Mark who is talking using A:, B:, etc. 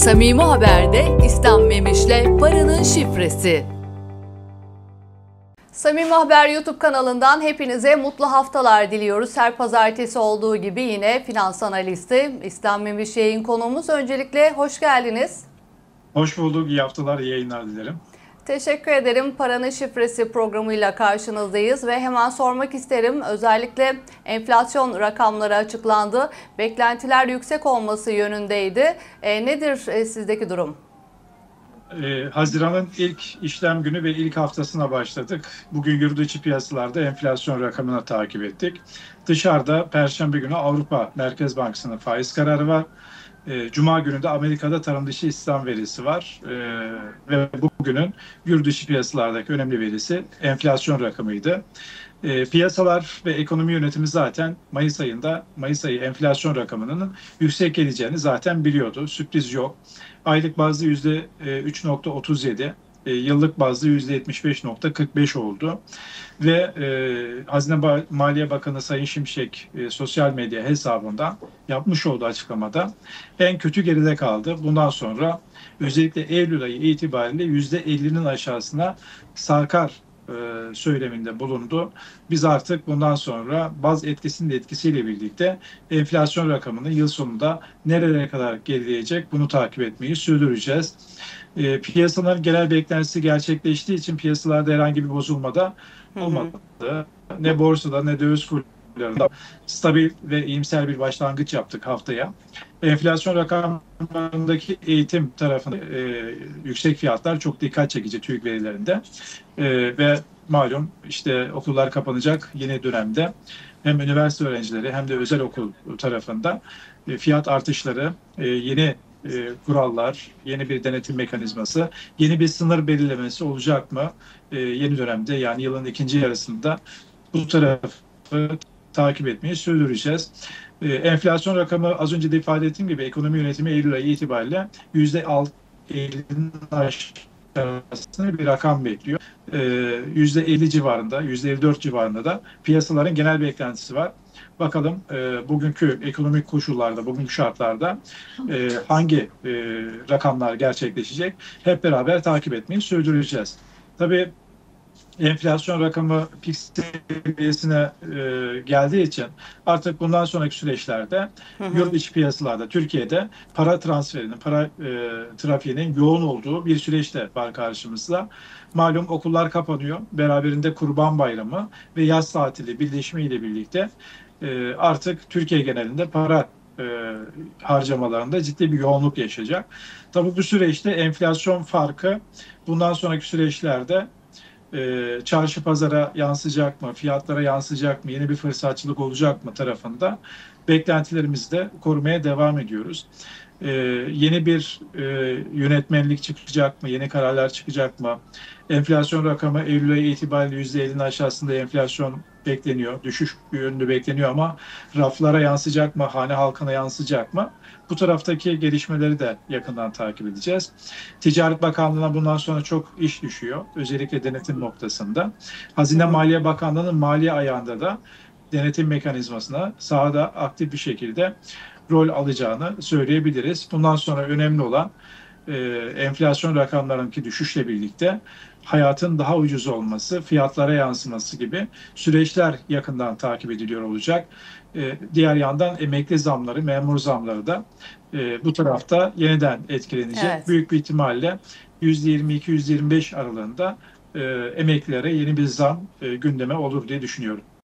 A: Samimi Haber'de İslam Memiş'le Paranın Şifresi. Samimi Haber YouTube kanalından hepinize mutlu haftalar diliyoruz. Her pazartesi olduğu gibi yine finans analisti İslam Memiş yayın konuğumuz. Öncelikle hoş geldiniz.
B: Hoş bulduk. İyi haftalar, iyi yayınlar dilerim.
A: Teşekkür ederim. Paranın Şifresi programıyla karşınızdayız ve hemen sormak isterim. Özellikle enflasyon rakamları açıklandı. Beklentiler yüksek olması yönündeydi. Nedir sizdeki durum?
B: Haziran'ın ilk işlem günü ve ilk haftasına başladık. Bugün yurt içi piyasalarda enflasyon rakamını takip ettik. Dışarıda Perşembe günü Avrupa Merkez Bankası'nın faiz kararı var. Cuma günü de Amerika'da tarım dışı istihdam verisi var. Ve bugünün yurt dışı piyasalardaki önemli verisi enflasyon rakamıydı. Piyasalar ve ekonomi yönetimi zaten Mayıs ayı enflasyon rakamının yüksek geleceğini zaten biliyordu. Sürpriz yok. Aylık bazda %3,37, yıllık bazda %75,45 oldu. Ve Hazine Maliye Bakanı Sayın Şimşek sosyal medya hesabından yapmış olduğu açıklamada en kötü geride kaldı. Bundan sonra özellikle Eylül ayı itibariyle %50'nin aşağısına sarkar söyleminde bulundu. Biz artık bundan sonra baz etkisinin etkisiyle birlikte enflasyon rakamını yıl sonunda nerelere kadar gerileyecek bunu takip etmeyi sürdüreceğiz. Piyasaların genel beklentisi gerçekleştiği için piyasalarda herhangi bir bozulmada olmadı. Ne borsada ne döviz kurlarında stabil ve iyimser bir başlangıç yaptık haftaya. Enflasyon rakamlarındaki eğitim tarafında yüksek fiyatlar çok dikkat çekici TÜİK verilerinde. Ve malum işte okullar kapanacak yeni dönemde hem üniversite öğrencileri hem de özel okul tarafında fiyat artışları, yeni kurallar, yeni bir denetim mekanizması, yeni bir sınır belirlemesi olacak mı? Yeni dönemde yani yılın ikinci yarısında bu tarafı takip etmeyi sürdüreceğiz. Enflasyon rakamı az önce de ifade ettiğim gibi ekonomi yönetimi Eylül ayı itibariyle %50'nin aşağısında bir rakam bekliyor. %50 civarında, %54 civarında da piyasaların genel beklentisi var. Bakalım bugünkü ekonomik koşullarda, bugünkü şartlarda hangi rakamlar gerçekleşecek? Hep beraber takip etmeyi sürdüreceğiz. Tabii enflasyon rakamı pik seviyesine geldiği için artık bundan sonraki süreçlerde yurt içi piyasalarda Türkiye'de para transferinin, para trafiğinin yoğun olduğu bir süreçte var karşımızda. Malum okullar kapanıyor. Beraberinde Kurban Bayramı ve yaz tatili birleşimiyle birlikte artık Türkiye genelinde para harcamalarında ciddi bir yoğunluk yaşayacak. Tabii bu süreçte enflasyon farkı bundan sonraki süreçlerde çarşı pazara yansıyacak mı, fiyatlara yansıyacak mı, yeni bir fırsatçılık olacak mı tarafında beklentilerimizi de korumaya devam ediyoruz. Yeni bir yönetmenlik çıkacak mı, yeni kararlar çıkacak mı? Enflasyon rakamı Eylül ayı itibariyle %50'nin aşağısında enflasyon bekleniyor, düşüş yönlü bekleniyor ama raflara yansıyacak mı, hane halkına yansıyacak mı? Bu taraftaki gelişmeleri de yakından takip edeceğiz. Ticaret Bakanlığı'na bundan sonra çok iş düşüyor. Özellikle denetim noktasında. Hazine Maliye Bakanlığı'nın maliye ayağında da denetim mekanizmasına sahada aktif bir şekilde rol alacağını söyleyebiliriz. Bundan sonra önemli olan enflasyon rakamlarındaki düşüşle birlikte hayatın daha ucuz olması, fiyatlara yansıması gibi süreçler yakından takip ediliyor olacak. Diğer yandan emekli zamları, memur zamları da bu tarafta yeniden etkilenecek. Evet. Büyük bir ihtimalle %22-%25 aralığında emeklilere yeni bir zam gündeme olur diye düşünüyorum.